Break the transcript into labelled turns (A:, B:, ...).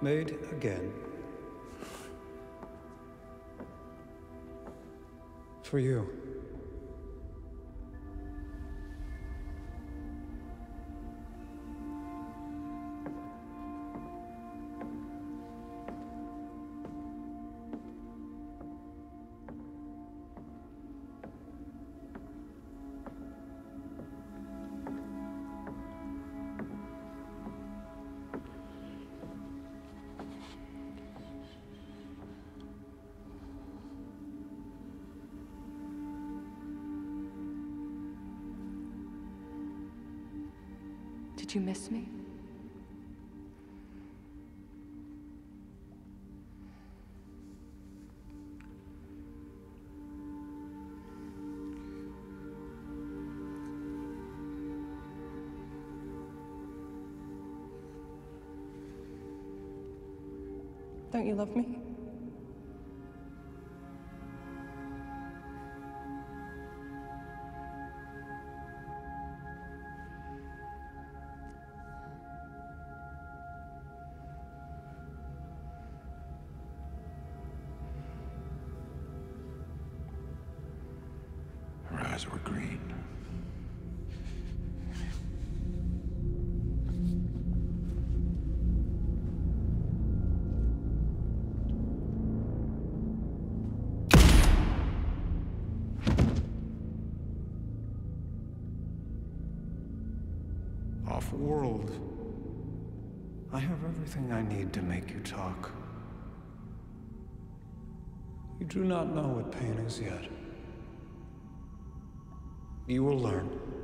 A: Made again. For you.
B: Did you miss me? Don't you love me?
C: Her eyes were green.
A: Off-world. I have everything I need to make you talk. You do not know what pain is yet. You will learn.